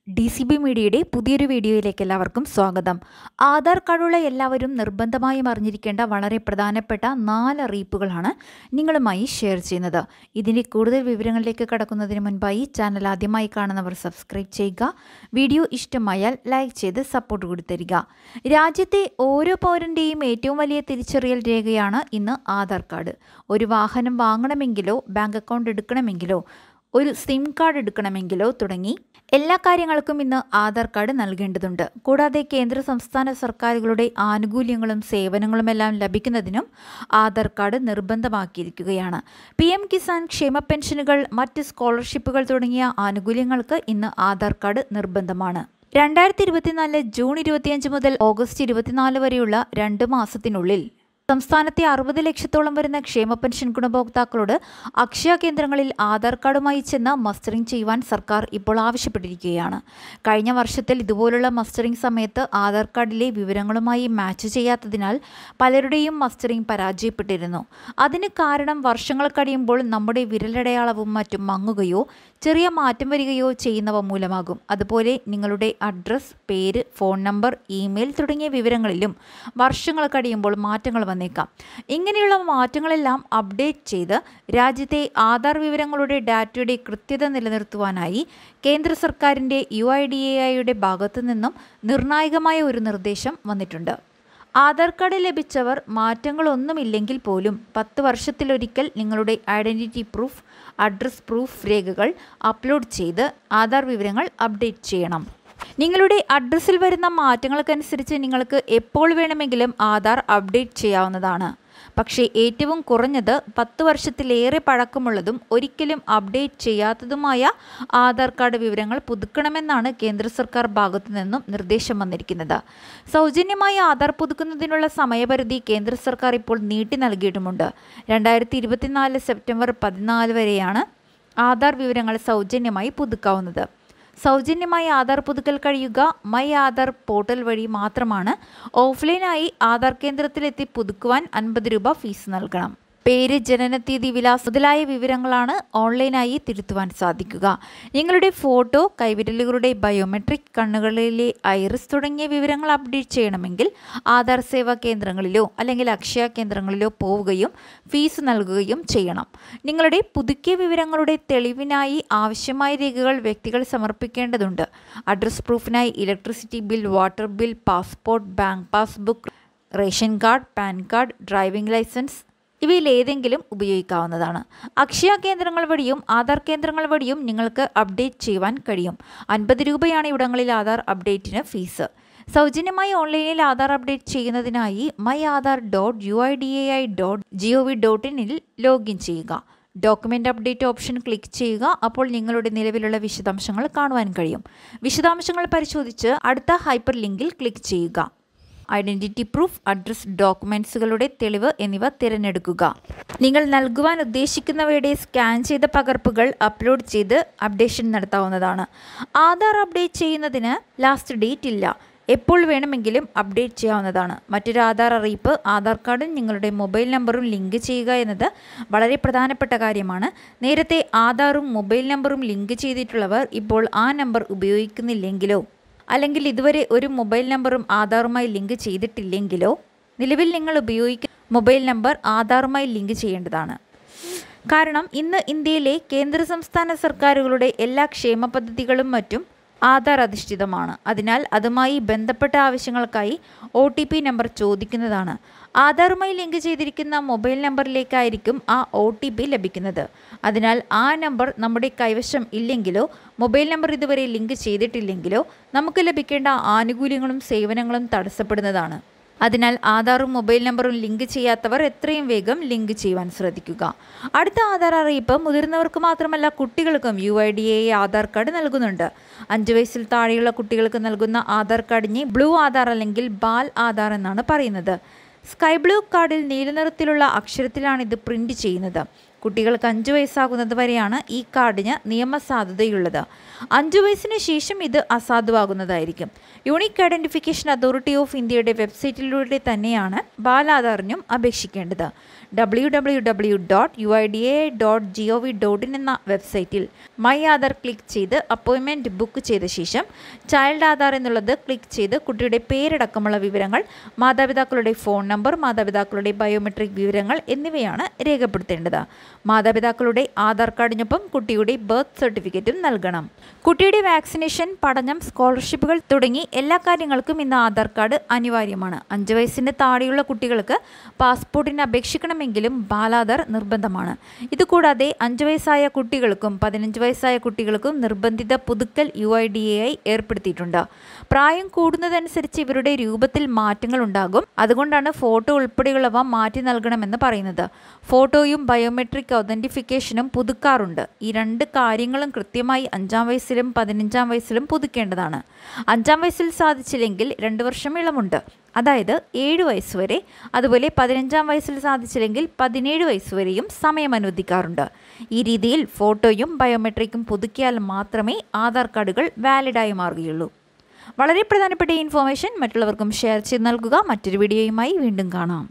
DCB മീഡിയയുടെ പുതിയൊരു വീഡിയോയിലേക്ക് എല്ലാവർക്കും സ്വാഗതം. ആധാർ കാർഡുള്ള എല്ലാവരും നിർബന്ധമായും അറിഞ്ഞിരിക്കേണ്ട വളരെ പ്രധാനപ്പെട്ട 4 അറിയിപ്പുകളാണ് നിങ്ങളുമായി ഷെയർ ചെയ്യുന്നത്. ഇതിൻ്റെ കൂടുതൽ വിവരങ്ങളിലേക്ക് കടക്കുന്നതിന് മുൻപായി ചാനൽ ആദ്യമായി കാണുന്നവർ സബ്സ്ക്രൈബ് ചെയ്യുക. വീഡിയോ ഇഷ്ടമായാൽ ലൈക്ക് ചെയ്ത് സപ്പോർട്ട് കൂടി തരിക. രാജ്യത്തെ ഓരോ പൗരൻ്റെയും ഏറ്റവും വലിയ തിരിച്ചറിയൽ രേഖയാണ് ഇന്ന് ആധാർ കാർഡ്. ഒരു വാഹനം വാങ്ങണമെങ്കിലോ ബാങ്ക് അക്കൗണ്ട് എടുക്കണമെങ്കിലോ ഒരു സിം കാർഡ് എടുക്കണമെങ്കിലോ തുടങ്ങി എല്ലാ കാര്യങ്ങൾക്കും ഇന്ന് ആധാർ കാർഡ് നൽകേണ്ടതുണ്ട്. കൂടാതെ കേന്ദ്ര സംസ്ഥാന സർക്കാരുകളുടെ ആനുകൂല്യങ്ങളും സേവനങ്ങളുമെല്ലാം ലഭിക്കുന്നതിനും ആധാർ കാർഡ് നിർബന്ധമാക്കിയിരിക്കുകയാണ്. PM കിസാൻ, ക്ഷേമ പെൻഷനുകൾ, മറ്റ് സ്കോളർഷിപ്പുകൾ തുടങ്ങിയ ആനുകൂല്യങ്ങൾക്ക് ഇന്ന് ആധാർ കാർഡ് നിർബന്ധമാണ്. 2024 ജൂൺ 25 മുതൽ ഓഗസ്റ്റ് 24 വരെയുള്ള 2 മാസത്തിനുള്ളിൽ സംസ്ഥാനത്തെ 60 ലക്ഷത്തോളം വരുന്ന ക്ഷേമ പെൻഷൻ ഗുണഭോക്താക്കളോട് അക്ഷയ കേന്ദ്രങ്ങളിൽ ആധാർ കാർഡുമായി ചെന്ന് മസ്റ്ററിംഗ് ചെയ്യുവാൻ സർക്കാർ ഇപ്പോൾ ആവശ്യപ്പെട്ടിരിക്കുകയാണ്. കഴിഞ്ഞ വർഷത്തിൽ ഇതുപോലുള്ള മസ്റ്ററിംഗ് സമയത്ത് ആധാർ കാർഡിലെ വിവരങ്ങളുമായി മാച്ച് ചെയ്യാത്തതിനാൽ പലരുടെയും മസ്റ്ററിംഗ് പരാജയപ്പെട്ടിരുന്നു. അതിന് കാരണം വർഷങ്ങൾ കഴിയുമ്പോൾ നമ്മുടെ വിരലടയാളവും മറ്റും മങ്ങുകയോ ചെറിയ മാറ്റം വരികയോ ചെയ്യുന്നവ മൂലമാകും. അതുപോലെ നിങ്ങളുടെ അഡ്രസ്, പേര്, ഫോൺ നമ്പർ, ഇമെയിൽ തുടങ്ങിയ വിവരങ്ങളിലും വർഷങ്ങൾ കഴിയുമ്പോൾ മാറ്റങ്ങൾ വന്നേക്കാം. ഇങ്ങനെയുള്ള മാറ്റങ്ങളെല്ലാം അപ്ഡേറ്റ് ചെയ്ത് രാജ്യത്തെ ആധാർ വിവരങ്ങളുടെ ഡാറ്റയുടെ കൃത്യത നിലനിർത്തുവാനായി കേന്ദ്ര സർക്കാരിൻ്റെ UIDAIയുടെ ഭാഗത്തു നിന്നും നിർണായകമായ ഒരു നിർദ്ദേശം വന്നിട്ടുണ്ട്. ആധാർ കാർഡ് ലഭിച്ചവർ മാറ്റങ്ങളൊന്നുമില്ലെങ്കിൽ പോലും 10 വർഷത്തിലൊരിക്കൽ നിങ്ങളുടെ ഐഡൻറ്റിറ്റി പ്രൂഫ്, അഡ്രസ് പ്രൂഫ് രേഖകൾ അപ്ലോഡ് ചെയ്ത് ആധാർ വിവരങ്ങൾ അപ്ഡേറ്റ് ചെയ്യണം. നിങ്ങളുടെ അഡ്രസ്സിൽ വരുന്ന മാറ്റങ്ങൾക്കനുസരിച്ച് നിങ്ങൾക്ക് എപ്പോൾ വേണമെങ്കിലും ആധാർ അപ്ഡേറ്റ് ചെയ്യാവുന്നതാണ്. പക്ഷേ ഏറ്റവും കുറഞ്ഞത് 10 വർഷത്തിലേറെ പഴക്കമുള്ളതും ഒരിക്കലും അപ്ഡേറ്റ് ചെയ്യാത്തതുമായ ആധാർ കാർഡ് വിവരങ്ങൾ പുതുക്കണമെന്നാണ് കേന്ദ്ര സർക്കാർ ഭാഗത്തു നിന്നും നിർദ്ദേശം വന്നിരിക്കുന്നത്. സൗജന്യമായി ആധാർ പുതുക്കുന്നതിനുള്ള സമയപരിധി കേന്ദ്ര സർക്കാർ ഇപ്പോൾ നീട്ടി നൽകിയിട്ടുമുണ്ട്. 2024 സെപ്റ്റംബർ 14 വരെയാണ് ആധാർ വിവരങ്ങൾ സൗജന്യമായി പുതുക്കാവുന്നത്. സൗജന്യമായി ആധാർ പുതുക്കൽ കഴിയുക മൈ ആധാർ പോർട്ടൽ വഴി മാത്രമാണ്. ഓഫ്ലൈനായി ആധാർ കേന്ദ്രത്തിലെത്തി പുതുക്കുവാൻ 50 രൂപ ഫീസ് നൽകണം. പേര്, ജനനത്തീയതി, വിലാസം മുതലായ വിവരങ്ങളാണ് ഓൺലൈനായി തിരുത്തുവാൻ സാധിക്കുക. നിങ്ങളുടെ ഫോട്ടോ, കൈവിരലുകളുടെ ബയോമെട്രിക്, കണ്ണുകളിലെ ഐറിസ് തുടങ്ങിയ വിവരങ്ങൾ അപ്ഡേറ്റ് ചെയ്യണമെങ്കിൽ ആധാർ സേവാ കേന്ദ്രങ്ങളിലോ അല്ലെങ്കിൽ അക്ഷയ കേന്ദ്രങ്ങളിലോ പോവുകയും ഫീസ് നൽകുകയും ചെയ്യണം. നിങ്ങളുടെ പുതുക്കിയ വിവരങ്ങളുടെ തെളിവിനായി ആവശ്യമായ രേഖകൾ വ്യക്തികൾ സമർപ്പിക്കേണ്ടതുണ്ട്. അഡ്രസ് പ്രൂഫിനായി electricity bill, water bill, passport, bank passbook, ration card, PAN card, driving licence ഇവയിലേതെങ്കിലും ഉപയോഗിക്കാവുന്നതാണ്. അക്ഷയ കേന്ദ്രങ്ങൾ വഴിയും ആധാർ കേന്ദ്രങ്ങൾ വഴിയും നിങ്ങൾക്ക് അപ്ഡേറ്റ് ചെയ്യുവാൻ കഴിയും. 50 രൂപയാണ് ഇവിടങ്ങളിൽ ആധാർ അപ്ഡേറ്റിന് ഫീസ്. സൗജന്യമായി ഓൺലൈനിൽ ആധാർ അപ്ഡേറ്റ് ചെയ്യുന്നതിനായി myaadhar.uidai.gov.in ലോഗിൻ ചെയ്യുക. ഡോക്യുമെൻ്റ് അപ്ഡേറ്റ് ഓപ്ഷൻ ക്ലിക്ക് ചെയ്യുക. അപ്പോൾ നിങ്ങളുടെ നിലവിലുള്ള വിശദാംശങ്ങൾ കാണുവാൻ കഴിയും. വിശദാംശങ്ങൾ പരിശോധിച്ച് അടുത്ത ഹൈപ്പർ ലിങ്കിൽ ക്ലിക്ക് ചെയ്യുക. ഐഡൻറ്റിറ്റി പ്രൂഫ്, അഡ്രസ്, ഡോക്യുമെൻറ്റ്സുകളുടെ തെളിവ് എന്നിവ തിരഞ്ഞെടുക്കുക. നിങ്ങൾ നൽകുവാൻ ഉദ്ദേശിക്കുന്നവയുടെ സ്കാൻ ചെയ്ത പകർപ്പുകൾ അപ്ലോഡ് ചെയ്ത് അപ്ഡേഷൻ നടത്താവുന്നതാണ്. ആധാർ അപ്ഡേറ്റ് ചെയ്യുന്നതിന് ലാസ്റ്റ് ഡേറ്റ് ഇല്ല. എപ്പോൾ വേണമെങ്കിലും അപ്ഡേറ്റ് ചെയ്യാവുന്നതാണ്. മറ്റൊരു ആധാർ അറിയിപ്പ്, ആധാർ കാർഡും നിങ്ങളുടെ മൊബൈൽ നമ്പറും ലിങ്ക് ചെയ്യുക എന്നത് വളരെ പ്രധാനപ്പെട്ട കാര്യമാണ്. നേരത്തെ ആധാറും മൊബൈൽ നമ്പറും ലിങ്ക് ചെയ്തിട്ടുള്ളവർ ഇപ്പോൾ ആ നമ്പർ ഉപയോഗിക്കുന്നില്ലെങ്കിലോ അല്ലെങ്കിൽ ഇതുവരെ ഒരു മൊബൈൽ നമ്പറും ആധാറുമായി ലിങ്ക് ചെയ്തിട്ടില്ലെങ്കിലോ നിലവിൽ നിങ്ങൾ ഉപയോഗിക്കുന്ന മൊബൈൽ നമ്പർ ആധാറുമായി ലിങ്ക് ചെയ്യേണ്ടതാണ്. കാരണം ഇന്ന് ഇന്ത്യയിലെ കേന്ദ്ര സംസ്ഥാന സർക്കാരുകളുടെ എല്ലാ ക്ഷേമ പദ്ധതികളും മറ്റും ആധാർ അധിഷ്ഠിതമാണ്. അതിനാൽ അതുമായി ബന്ധപ്പെട്ട ആവശ്യങ്ങൾക്കായി OTP നമ്പർ ചോദിക്കുന്നതാണ്. ആധാറുമായി ലിങ്ക് ചെയ്തിരിക്കുന്ന മൊബൈൽ നമ്പറിലേക്കായിരിക്കും ആ OTP ലഭിക്കുന്നത്. അതിനാൽ ആ നമ്പർ നമ്മുടെ കൈവശം ഇല്ലെങ്കിലോ മൊബൈൽ നമ്പർ ഇതുവരെ ലിങ്ക് ചെയ്തിട്ടില്ലെങ്കിലോ നമുക്ക് ലഭിക്കേണ്ട ആനുകൂല്യങ്ങളും സേവനങ്ങളും തടസ്സപ്പെടുന്നതാണ്. അതിനാൽ ആധാറും മൊബൈൽ നമ്പറും ലിങ്ക് ചെയ്യാത്തവർ എത്രയും വേഗം ലിങ്ക് ചെയ്യുവാൻ ശ്രദ്ധിക്കുക. അടുത്ത ആധാർ അറിയിപ്പ് മുതിർന്നവർക്ക് മാത്രമല്ല കുട്ടികൾക്കും UIDAI ആധാർ കാർഡ് നൽകുന്നുണ്ട്. 5 വയസ്സിൽ താഴെയുള്ള കുട്ടികൾക്ക് നൽകുന്ന ആധാർ കാർഡിനെ ബ്ലൂ ആധാർ അല്ലെങ്കിൽ ബാൽ ആധാർ എന്നാണ് പറയുന്നത്. സ്കൈ ബ്ലൂ കാർഡിൽ നീലനിറത്തിലുള്ള അക്ഷരത്തിലാണ് ഇത് പ്രിന്റ് ചെയ്യുന്നത്. കുട്ടികൾക്ക് 5 വയസ്സാകുന്നത് വരെയാണ് ഈ കാർഡിന് നിയമസാധുതയുള്ളത്. 5 വയസ്സിന് ശേഷം ഇത് അസാധുവാകുന്നതായിരിക്കും. യൂണിക് ഐഡൻറ്റിഫിക്കേഷൻ അതോറിറ്റി ഓഫ് ഇന്ത്യയുടെ വെബ്സൈറ്റിലൂടെ തന്നെയാണ് ബാലാധാറിനും അപേക്ഷിക്കേണ്ടത്. www.uidai.gov.in എന്ന വെബ്സൈറ്റിൽ മൈ ആധാർ ക്ലിക്ക് ചെയ്ത് അപ്പോയിൻമെൻറ്റ് ബുക്ക് ചെയ്ത ശേഷം ചൈൽഡ് ആധാർ എന്നുള്ളത് ക്ലിക്ക് ചെയ്ത് കുട്ടിയുടെ പേരടക്കമുള്ള വിവരങ്ങൾ, മാതാപിതാക്കളുടെ ഫോൺ നമ്പർ, മാതാപിതാക്കളുടെ ബയോമെട്രിക് വിവരങ്ങൾ എന്നിവയാണ് രേഖപ്പെടുത്തേണ്ടത്. മാതാപിതാക്കളുടെ ആധാർ കാർഡിനൊപ്പം കുട്ടിയുടെ ബർത്ത് സർട്ടിഫിക്കറ്റും നൽകണം. കുട്ടിയുടെ വാക്സിനേഷൻ, പഠനം, സ്കോളർഷിപ്പുകൾ തുടങ്ങി എല്ലാ കാര്യങ്ങൾക്കും ഇന്ന് ആധാർ കാർഡ് അനിവാര്യമാണ്. 5 വയസ്സിന് താഴെയുള്ള കുട്ടികൾക്ക് പാസ്പോർട്ടിന് അപേക്ഷിക്കണമെങ്കിലും ബാലാധാർ നിർബന്ധമാണ്. ഇതുകൂടാതെ 5 വയസ്സായ കുട്ടികൾക്കും 15 വയസ്സായ കുട്ടികൾക്കും നിർബന്ധിത പുതുക്കൽ UIDAI ഏർപ്പെടുത്തിയിട്ടുണ്ട്. പ്രായം കൂടുന്നതനുസരിച്ച് ഇവരുടെ രൂപത്തിൽ മാറ്റങ്ങൾ ഉണ്ടാകും. അതുകൊണ്ടാണ് ഫോട്ടോ ഉൾപ്പെടെയുള്ളവ മാറ്റി നൽകണമെന്ന് പറയുന്നത്. ഫോട്ടോയും ബയോമെട്രിക് ഔതന്റിഫിക്കേഷനും പുതുക്കാറുണ്ട്. ഈ 2 കാര്യങ്ങളും കൃത്യമായി 5-ാം വയസ്സിലും 15-ാം വയസ്സിലും പുതുക്കേണ്ടതാണ്. 5-ാം വയസ്സിൽ സാധിച്ചില്ലെങ്കിൽ 2 വർഷം ഇളവുണ്ട്, അതായത് 7 വയസ്സ് വരെ. അതുപോലെ 15-ാം വയസ്സിൽ സാധിച്ചില്ലെങ്കിൽ 17 വയസ്സ് വരെയും സമയം അനുവദിക്കാറുണ്ട്. ഈ രീതിയിൽ ഫോട്ടോയും ബയോമെട്രിക്കും പുതുക്കിയാൽ മാത്രമേ ആധാർ കാർഡുകൾ വാലിഡായി മാറുകയുള്ളൂ. വളരെ പ്രധാനപ്പെട്ട ഇൻഫോർമേഷൻ മറ്റുള്ളവർക്കും ഷെയർ ചെയ്ത് നൽകുക. മറ്റൊരു വീഡിയോയുമായി വീണ്ടും കാണാം.